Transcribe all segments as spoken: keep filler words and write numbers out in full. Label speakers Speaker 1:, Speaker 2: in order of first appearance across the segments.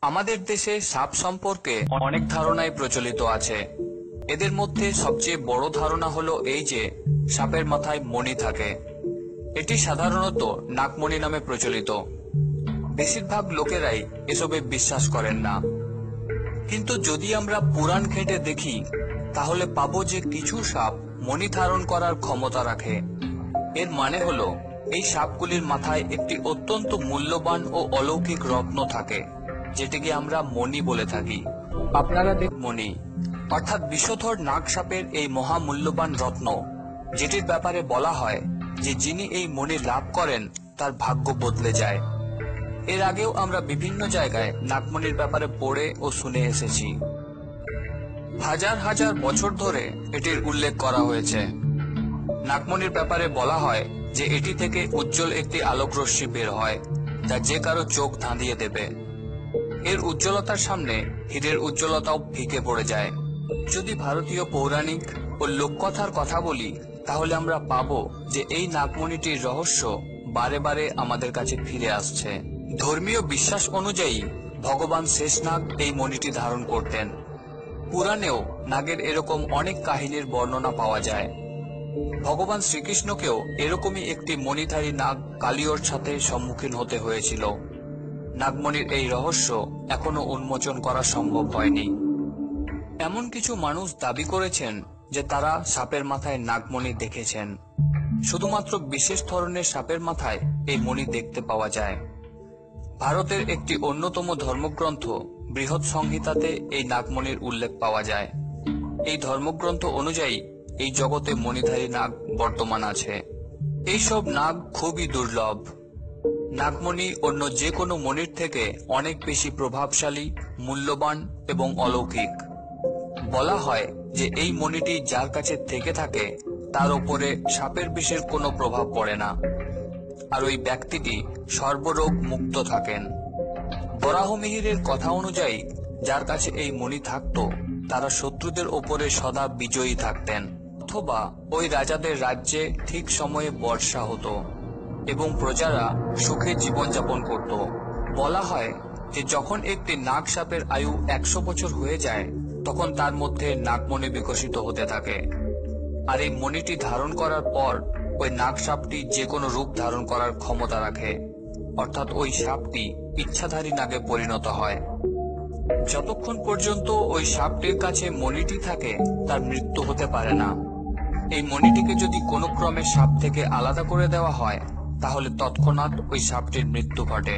Speaker 1: আমাদের দেশে সাপ সম্পর্কে অনেক ধারণাই প্রচলিত আছে। এদের মধ্যে সবচেয়ে বড় ধারণা হলো এই যে সাপের মাথায় মণি থাকে। এটি সাধারণত নাগমণি নামে প্রচলিত। বেশিরভাগ লোকেরাই এসবে বিশ্বাস করেন না, কিন্তু যদি আমরা পুরাণ ঘেঁটে দেখি তাহলে পাবো যে কিছু সাপ মণি ধারণ করার ক্ষমতা রাখে। এর মানে হলো এই সাপগুলির মাথায় একটি অত্যন্ত মূল্যবান ও অলৌকিক রত্ন থাকে, যেটিকে আমরা মণি বলে থাকি। আপনারা দেখ মণি অর্থাৎ বিষধর নাগ সাপের এই মহামূল্যবান রত্ন, যেটির ব্যাপারে বলা হয় যে যিনি এই মণি লাভ করেন তার ভাগ্য বদলে যায়। এর আগেও আমরা বিভিন্ন জায়গায় নাগমণির ব্যাপারে পড়ে ও শুনে এসেছি। হাজার হাজার বছর ধরে এটির উল্লেখ করা হয়েছে। নাগমণির ব্যাপারে বলা হয় যে এটি থেকে উজ্জ্বল একটি আলোক রশ্মি বের হয়, যা যে কারো চোখ ধাঁধিয়ে দেবে। এর উজ্জ্বলতার সামনে হীরের উজ্জ্বলতাও ফিকে পড়ে যায়। যদি ভারতীয় পৌরাণিক ও লোককথার কথা বলি তাহলে আমরা পাবো যে এই নাগমণিটির রহস্য বারে বারে আমাদের কাছে ফিরে আসছে। ধর্মীয় বিশ্বাস অনুযায়ী ভগবান শেষনাগ এই মণিটি ধারণ করতেন। পুরাণেও নাগের এরকম অনেক কাহিনীর বর্ণনা পাওয়া যায়। ভগবান শ্রীকৃষ্ণকেও এরকমই একটি মণিধারী নাগ কালিয়র সাথে সম্মুখীন হতে হয়েছিল। নাগমণির এই রহস্য এখনো উন্মোচন করা সম্ভব হয়নি। এমন কিছু মানুষ দাবি করেছেন যে তারা সাপের মাথায় নাগমণি দেখেছেন। শুধুমাত্র বিশেষ ধরনের সাপের মাথায় এই মণি দেখতে পাওয়া যায়। ভারতের একটি অন্যতম ধর্মগ্রন্থ বৃহৎ সংহিতাতে এই নাগমণির উল্লেখ পাওয়া যায়। এই ধর্মগ্রন্থ অনুযায়ী এই জগতে মণিধারী নাগ বর্তমান আছে। এইসব নাগ খুবই দুর্লভ। নাগমণি অন্য যে কোনো মণির থেকে অনেক বেশি প্রভাবশালী, মূল্যবান এবং অলৌকিক। বলা হয় যে এই মণিটি যার কাছে থেকে থাকে তার উপরে সাপের বিষের কোনো প্রভাব পড়ে না, আর ওই ব্যক্তিটি সর্বরোগ মুক্ত থাকেন। বরাহমিহিরের কথা অনুযায়ী যার কাছে এই মণি থাকত তারা শত্রুদের ওপরে সদা বিজয়ী থাকতেন, অথবা ওই রাজাদের রাজ্যে ঠিক সময়ে বর্ষা হতো এবং প্রজারা সুখে জীবনযাপন করত। বলা হয় যে যখন একটি নাগ সাপের আয়ু একশো বছর হয়ে যায় তখন তার মধ্যে নাগমণি বিকশিত হতে থাকে। আর এই মণিটি ধারণ করার পর ওই নাগ সাপটি যে কোনো রূপ ধারণ করার ক্ষমতা রাখে, অর্থাৎ ওই সাপটি ইচ্ছাধারী নাগে পরিণত হয়। যতক্ষণ পর্যন্ত ওই সাপটির কাছে মণিটি থাকে তার মৃত্যু হতে পারে না। এই মণিটিকে যদি কোনো ক্রমে সাপ থেকে আলাদা করে দেওয়া হয় তাহলে তৎক্ষণাৎ ওই সাপটির মৃত্যু ঘটে।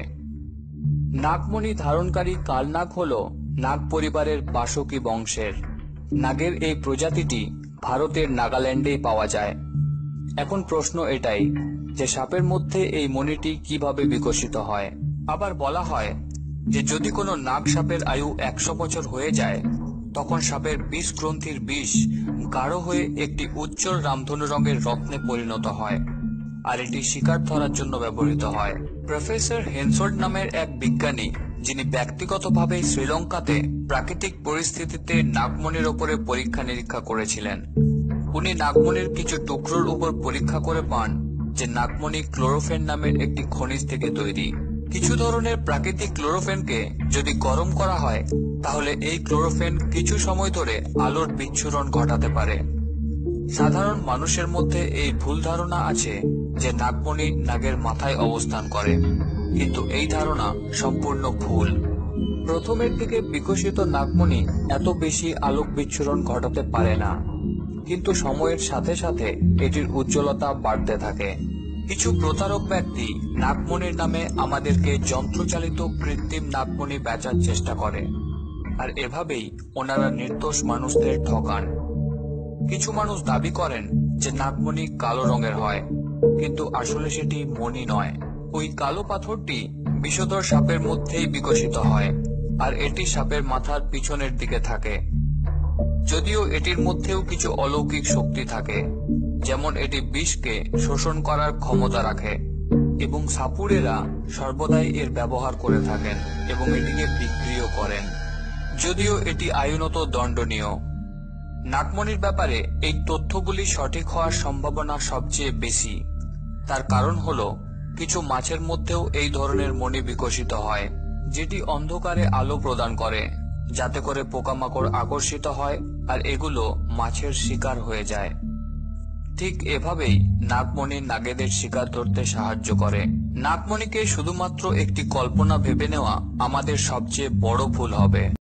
Speaker 1: নাগমণি ধারণকারী কালনাগ হল নাগ পরিবারের বাসকী বংশের। নাগের এই প্রজাতিটি ভারতের নাগাল্যান্ডেই পাওয়া যায়। এখন প্রশ্ন এটাই যে সাপের মধ্যে এই মণিটি কিভাবে বিকশিত হয়। আবার বলা হয় যে যদি কোনো নাগ সাপের আয়ু একশো বছর হয়ে যায় তখন সাপের বিষ গ্রন্থির বিষ গাঢ় হয়ে একটি উজ্জ্বল রামধনু রঙের রত্নে পরিণত হয়, আর এটি শিকার ধরার জন্য ব্যবহৃত হয়। প্রফেসর হেনসোল্ড নামের এক বিজ্ঞানী, যিনি ব্যক্তিগতভাবে শ্রীলঙ্কাতে প্রাকৃতিক পরিস্থিতিতে নাগমণির ওপরে পরীক্ষা নিরীক্ষা করেছিলেন, উনি নাগমণির কিছু টুকরোর উপর পরীক্ষা করে পান যে নাগমণি ক্লোরোফেন নামের একটি খনিজ থেকে তৈরি। কিছু ধরনের প্রাকৃতিক ক্লোরোফেনকে যদি গরম করা হয় তাহলে এই ক্লোরোফেন কিছু সময় ধরে আলোর বিচ্ছুরণ ঘটাতে পারে। সাধারণ মানুষের মধ্যে এই ভুল ধারণা আছে যে নাগমণি নাগের মাথায় অবস্থান করে, কিন্তু এই ধারণা সম্পূর্ণ ভুল। প্রথমের দিকে বিকশিত নাগমণি এত বেশি আলোক বিচ্ছুরণ ঘটাতে পারে না, কিন্তু সময়ের সাথে সাথে এটির উজ্জ্বলতা বাড়তে থাকে। কিছু প্রতারক ব্যক্তি নাগমণির নামে আমাদেরকে যন্ত্রচালিত কৃত্রিম নাগমণি বেচার চেষ্টা করে, আর এভাবেই ওনারা নির্দোষ মানুষদের ঠকান। কিছু মানুষ দাবি করেন যে নাগমণি কালো রঙের হয়, কিন্তু আসলে সেটি মণি নয়। ওই কালো পাথরটি বিষধর সাপের মধ্যেই বিকশিত হয়, আর এটি সাপের মাথার পিছনের দিকে থাকে। যদিও এটির মধ্যেও কিছু অলৌকিক শক্তি থাকে, যেমন এটি বিষকে শোষণ করার ক্ষমতা রাখে এবং সাপুড়েরা সর্বদাই এর ব্যবহার করে থাকেন এবং এটিকে বিক্রিও করেন, যদিও এটি আইনত দণ্ডনীয়। নাগমণির ব্যাপারে এই তথ্যগুলি সঠিক হওয়ার সম্ভাবনা সবচেয়ে বেশি। তার কারণ হলো কিছু মাছের মধ্যেও এই ধরনের মণি বিকশিত হয়, যেটি অন্ধকারে আলো প্রদান করে, যাতে করে পোকামাকড় আকর্ষিত হয় আর এগুলো মাছের শিকার হয়ে যায়। ঠিক এভাবেই নাগমণি নাগেদের শিকার ধরতে সাহায্য করে। নাগমণিকে শুধুমাত্র একটি কল্পনা ভেবে নেওয়া আমাদের সবচেয়ে বড় ভুল হবে।